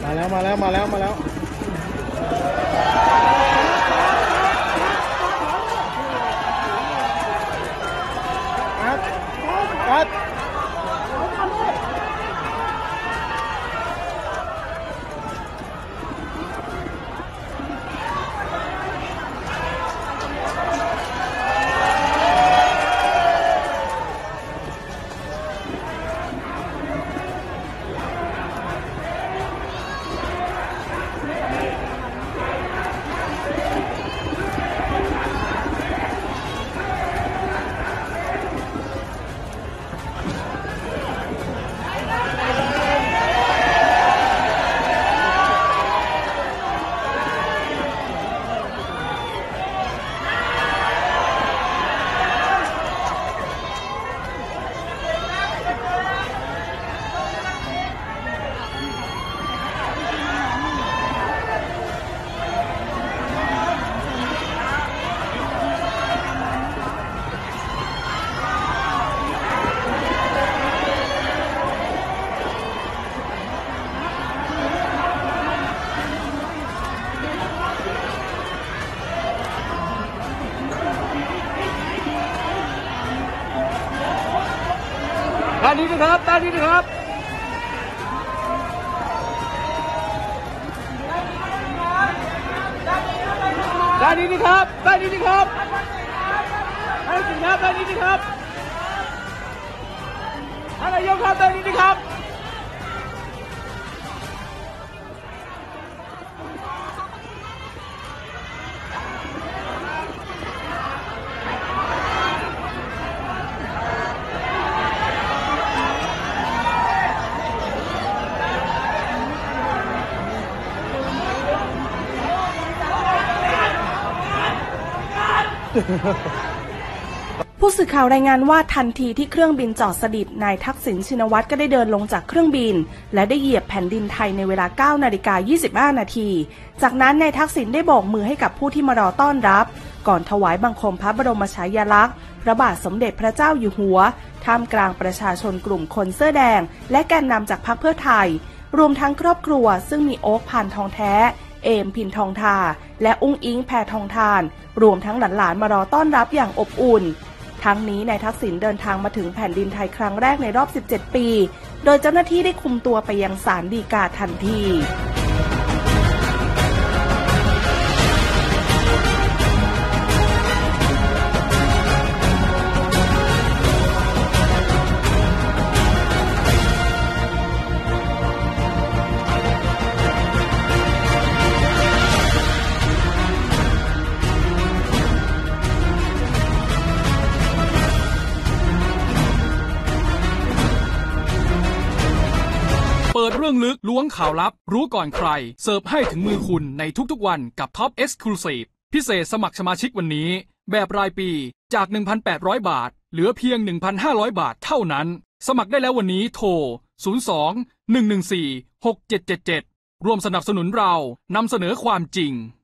มาแล้วคัดด้านนี้นะครับด้านนี้นะครับด้านนี้นะครับด้านนี้นะครับท่านสิงห์ครับด้านนี้นะครับท่านนายกครับด้านนี้นะครับผู้สื่อข่าวรายงานว่าทันทีที่เครื่องบินจอดสนิทนายทักษิณชินวัตรก็ได้เดินลงจากเครื่องบินและได้เหยียบแผ่นดินไทยในเวลา 9:25 นาทีจากนั้นนายทักษิณได้โบกมือให้กับผู้ที่มารอต้อนรับก่อนถวายบังคมพระบรมฉายาลักษณ์พระบาทสมเด็จพระเจ้าอยู่หัวท่ามกลางประชาชนกลุ่มคนเสื้อแดงและแกนนำจากพรรคเพื่อไทยรวมทั้งครอบครัวซึ่งมีโอ๊ค พานทองแท้เอม พินทองทาและอุ้งอิง แพทองทานรวมทั้งหลานๆมารอต้อนรับอย่างอบอุ่นทั้งนี้นายทักษิณเดินทางมาถึงแผ่นดินไทยครั้งแรกในรอบ 17 ปีโดยเจ้าหน้าที่ได้คุมตัวไปยังศาลฎีกาทันทีเปิดเรื่องลึกล้วงข่าวลับรู้ก่อนใครเสิร์ฟให้ถึงมือคุณในทุกๆวันกับ Top Exclusive พิเศษสมัครสมาชิกวันนี้แบบรายปีจาก 1,800 บาทเหลือเพียง 1,500 บาทเท่านั้นสมัครได้แล้ววันนี้โทร 02-114-6777 ร่วมสนับสนุนเรานำเสนอความจริง